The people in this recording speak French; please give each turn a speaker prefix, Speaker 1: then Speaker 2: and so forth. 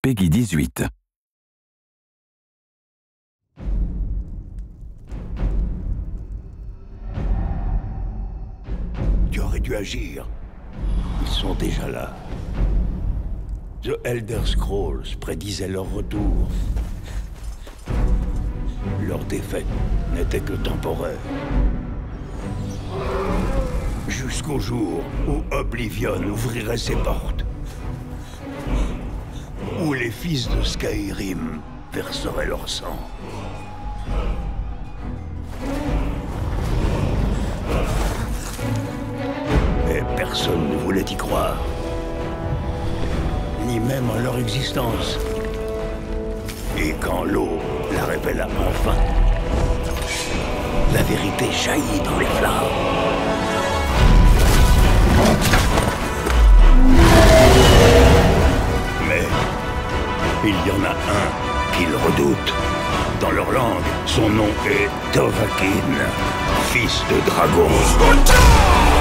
Speaker 1: Peggy 18.
Speaker 2: Tu aurais dû agir. Ils sont déjà là. The Elder Scrolls prédisait leur retour. Leur défaite n'était que temporaire. Jusqu'au jour où Oblivion ouvrirait ses portes. Où les fils de Skyrim verseraient leur sang. Et personne ne voulait y croire. Ni même en leur existence. Et quand l'eau la révéla enfin, la vérité jaillit dans les flammes. Mais il y en a un qu'ils redoutent. Dans leur langue, son nom est Dovahkiin, fils de dragon.